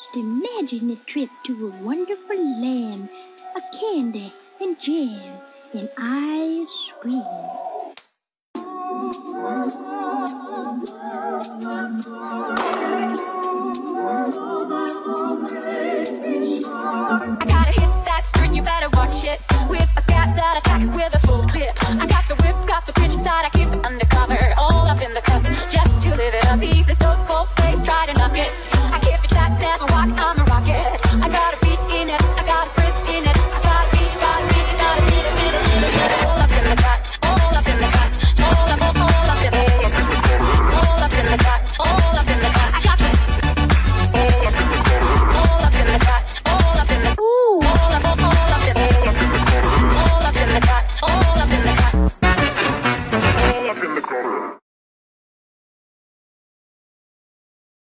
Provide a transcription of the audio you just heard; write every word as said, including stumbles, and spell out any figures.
Just imagine a trip to a wonderful land of candy and jam and ice cream.